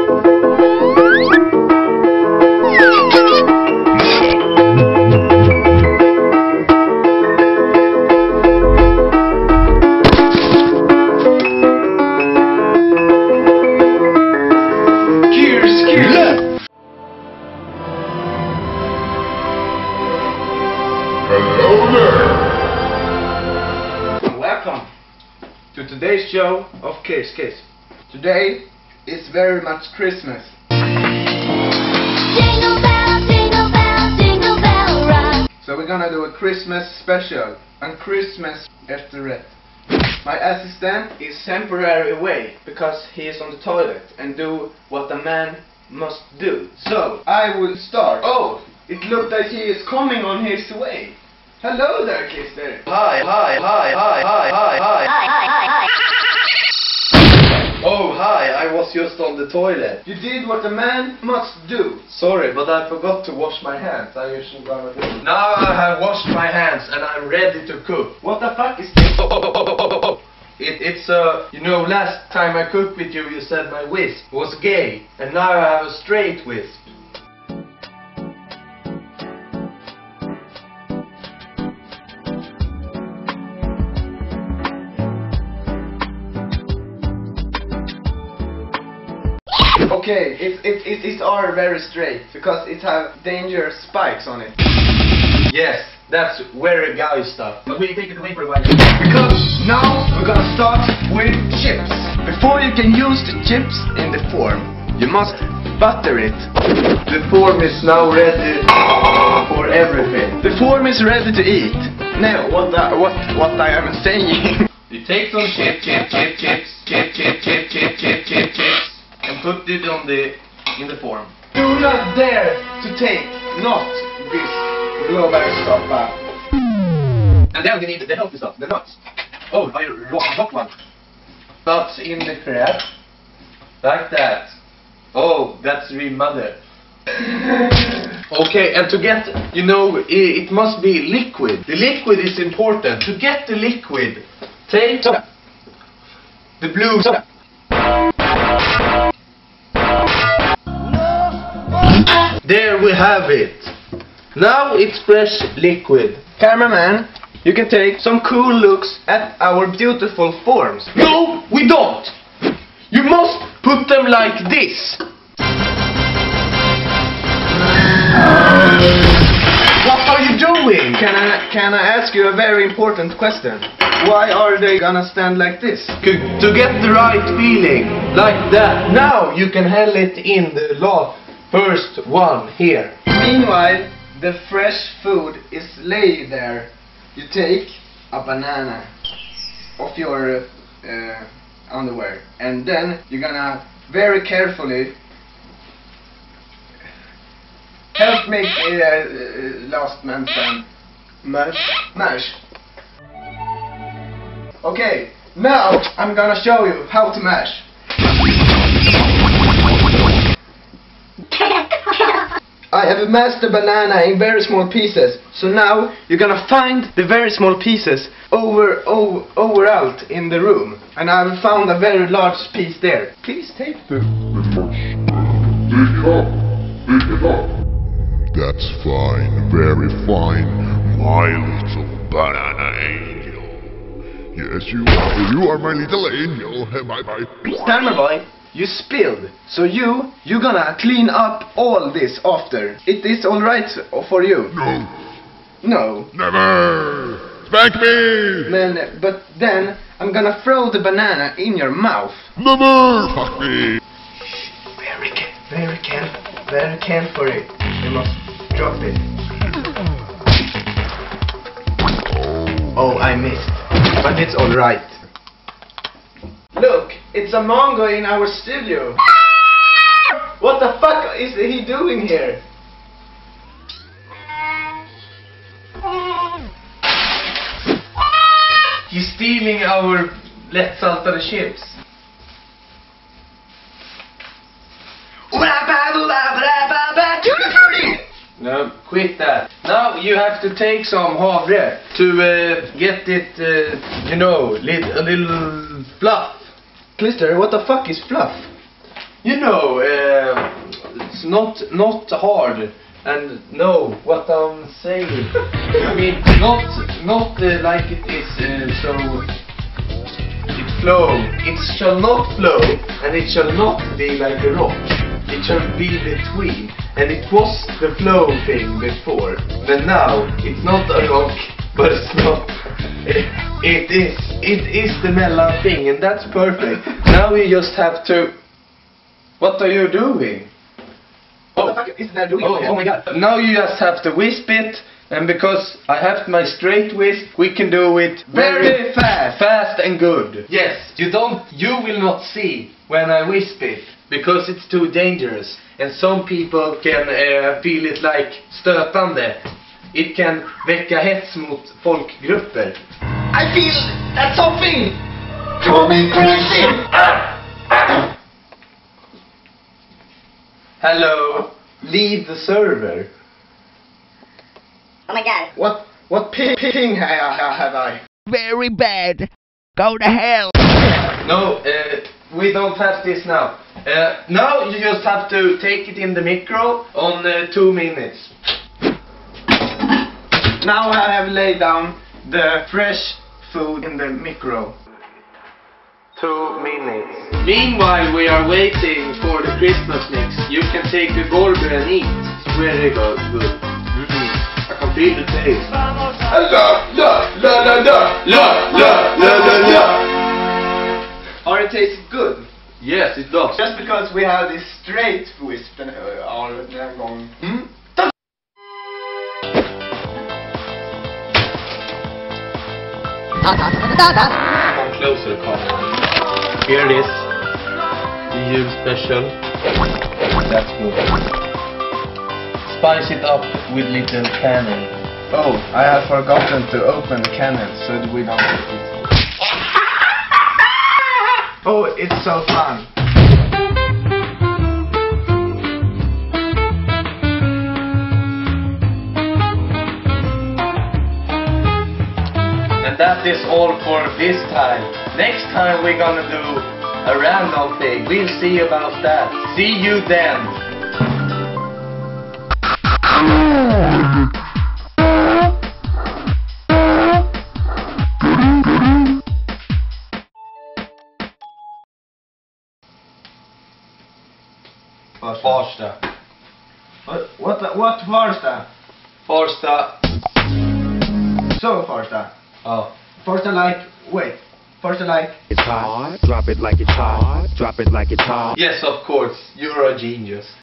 Welcome to today's show of Kiss Kiss. Today is very much Christmas. Jingle bell, jingle bell, jingle bell rock. So we're gonna do a Christmas special on Christmas efterrätt. My assistant is temporarily away because he is on the toilet and do what a man must do. So I will start. Oh, it looked like he is coming on his way. Hello there, Kister. Hi. Oh, hi, I was just on the toilet. You did what a man must do. Sorry, but I forgot to wash my hands. I usually gonna do. Now I have washed my hands and I'm ready to cook. What the fuck is this? It's you know, last time I cooked with you, you said my wisp was gay. And now I have a straight wisp. Okay, it's all very straight because it have dangerous spikes on it. Yes, that's very guy stuff. But we take it away for a while. Because now we're gonna start with chips. Before you can use the chips in the form, you must butter it. The form is now ready for everything. The form is ready to eat. No, what I am saying. You take some chips, and put it in the form. Do not dare to take not this blåbärssoppa. And then we need the healthy stuff, the nuts. Oh, I rock one. Nuts in the crab. Like that. Oh, that's real mother. Okay, and to get, you know, it must be liquid. The liquid is important. To get the liquid, take soda. The blue soda. There we have it. Now it's fresh liquid. Cameraman, you can take some cool looks at our beautiful forms. No, we don't. You must put them like this. What are you doing? Can I ask you a very important question? Why are they gonna stand like this? To get the right feeling, like that. Now you can hell it in the first one here. Meanwhile, the fresh food is laid there. You take a banana off your underwear, and then you're gonna very carefully help make last man stand. Mash. Okay, now I'm gonna show you how to mash. I have mashed the banana in very small pieces, so now you're gonna find the very small pieces over out in the room, and I've found a very large piece there. Please take this. That's fine, very fine, my little banana angel. Yes, you are my little angel. Bye. Timer boy, you spilled, so you're gonna clean up all this after. It is alright for you? No. Never! Spank me! But then I'm gonna throw the banana in your mouth. Never! Fuck me! Very careful. You must drop it. Oh, I missed. But it's alright. Look, it's a Mongo in our studio. What the fuck is he doing here? He's stealing our lättsaltade chips. No, quit that. Now you have to take some havre to get it, you know, a little fluff. Klister, what the fuck is fluff? You know, it's not hard. And know what I'm saying. I mean, not like it is so. It flow. It shall not flow, and it shall not be like a rock. It shall be between. And it was the flow thing before, but now it's not a rock, but it's not. It is the melon thing, and that's perfect. Now you just have to. What are you doing? What the fuck is that doing? Oh my god. Now you just have to wisp it, and because I have my straight wisp, we can do it very fast. Fast and good. Yes, you will not see when I wisp it, because it's too dangerous. And some people can feel it like stötande. It can väcka hets mot folkgrupper. I feel that something coming crazy. Hello, leave the server. Oh my god. What ping have I? Very bad. Go to hell. No, we don't have this now. Now you just have to take it in the micro on 2 minutes. Now I have laid down the fresh food in the micro. 2 minutes. Meanwhile, we are waiting for the Christmas mix. You can take a Goldberg and eat. It's very good. I can feel the taste. Or it tastes good. Yes, it does. Just because we have this straight wisp and all den gången. Come closer, Carl. Here it is. The Jul special. That's good. Spice it up with little cannon. Oh, I have forgotten to open the cannon so that we don't get it. Oh, it's so fun. And that is all for this time. Next time we're gonna do a random thing. We'll see about that. See you then. Farsta. What Farsta? Farsta. So Farsta. Oh. Farsta like, wait. Farsta like. It's hot, drop it like it's hot, drop it like it's hot. Yes, of course. You're a genius.